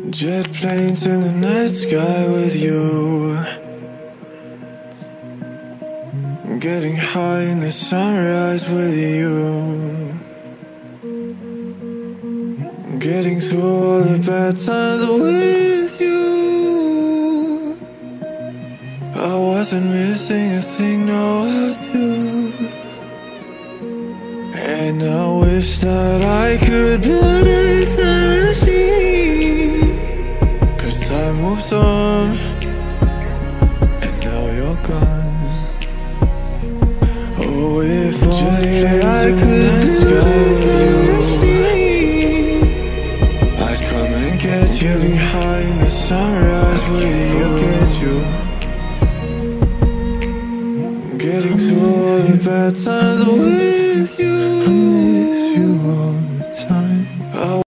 Jet planes in the night sky with you, getting high in the sunrise with you, getting through all the bad times with you. I wasn't missing a thing, no I do. And I wish that I could put a time machine, 'cause time moves on, and now you're gone. Oh, if only I could put a time machine, I'd come and get you, getting high in the sunrise with you, get you, getting through all the bad times with you. I miss you all